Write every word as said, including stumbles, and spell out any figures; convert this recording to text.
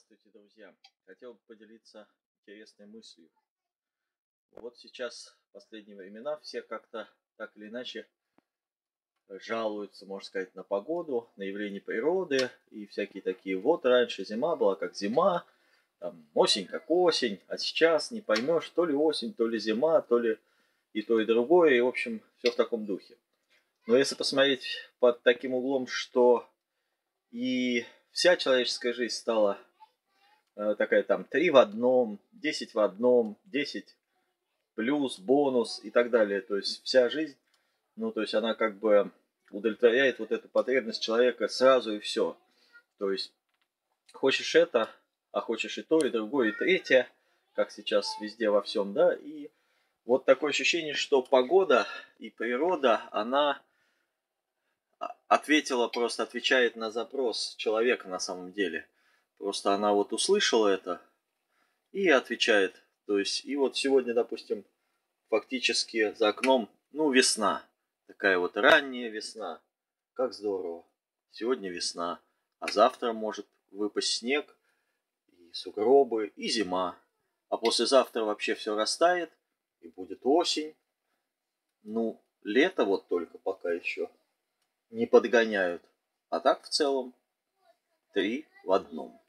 Здравствуйте, друзья! Хотел бы поделиться интересной мыслью. Вот сейчас, в последние времена, все как-то так или иначе жалуются, можно сказать, на погоду, на явление природы и всякие такие. Вот раньше зима была как зима, там, осень как осень, а сейчас не поймешь, то ли осень, то ли зима, то ли и то, и другое, и, в общем, все в таком духе. Но если посмотреть под таким углом, что и вся человеческая жизнь стала такая там три в одном, десять в одном, десять плюс, бонус и так далее. То есть вся жизнь, ну то есть она как бы удовлетворяет вот эту потребность человека сразу и все. То есть хочешь это, а хочешь и то, и другое, и третье, как сейчас везде во всем, да. И вот такое ощущение, что погода и природа, она ответила, просто отвечает на запрос человека на самом деле. Просто она вот услышала это и отвечает. То есть, и вот сегодня, допустим, фактически за окном, ну, весна. Такая вот ранняя весна. Как здорово. Сегодня весна. А завтра может выпасть снег, и сугробы, и зима. А послезавтра вообще все растает, и будет осень. Ну, лето вот только пока еще не подгоняют. А так в целом три в одном.